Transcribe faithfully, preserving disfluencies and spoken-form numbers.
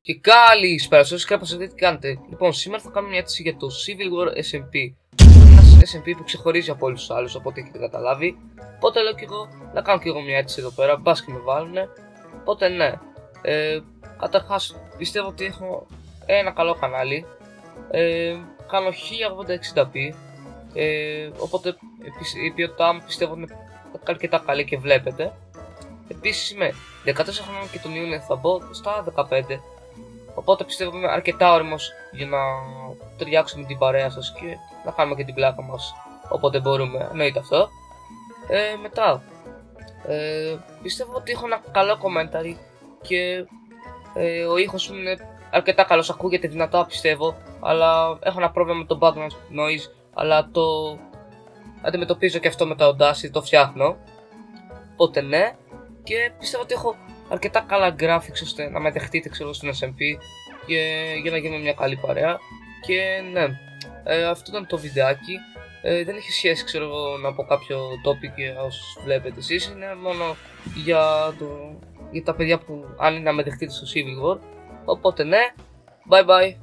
Και καλησπέρα σας, κάπως δείτε τι κάνετε. Λοιπόν, σήμερα θα κάνουμε μια αίτηση για το Civil War ες εμ πι. Ένας ες εμ πι που ξεχωρίζει από όλους τους άλλους, από ό,τι έχετε καταλάβει. Οπότε λέω και εγώ να κάνω και εγώ μια αίτηση εδώ πέρα, μπας και με βάλουνε. Οπότε ναι. Ε, καταρχάς, πιστεύω ότι έχω ένα καλό κανάλι. Ε, κάνω χίλια ογδόντα εξήντα πι. Ε, οπότε η ποιότητά μου πιστεύω είναι αρκετά καλή και βλέπετε. Επίσης είμαι δεκατέσσερα χρονών και τον Ιούνιο θα μπω στα δεκαπέντε. Οπότε πιστεύω είμαι αρκετά όριμος για να ταιριάξουμε την παρέα σας και να κάνουμε και την πλάκα μας όποτε μπορούμε, εννοείται αυτό. Ε, μετά, ε, πιστεύω ότι έχω ένα καλό commentary και ε, ο ήχος μου είναι αρκετά καλός, ακούγεται δυνατά πιστεύω, αλλά έχω ένα πρόβλημα με το background noise, αλλά το αντιμετωπίζω και αυτό με τα Audacity, το φτιάχνω. Οπότε ναι, και πιστεύω ότι έχω αρκετά καλά graphics ώστε να με δεχτείτε ξέρω στην ες εμ πι και για να γίνουμε μια καλή παρέα. Και ναι, ε, αυτό ήταν το βιντεάκι. Ε, δεν έχει σχέση ξέρω να πω κάποιο topic για όσους βλέπετε εσείς. Είναι μόνο για, το, για τα παιδιά που αν είναι να με δεχτείτε στο Civil War. Οπότε ναι, bye bye.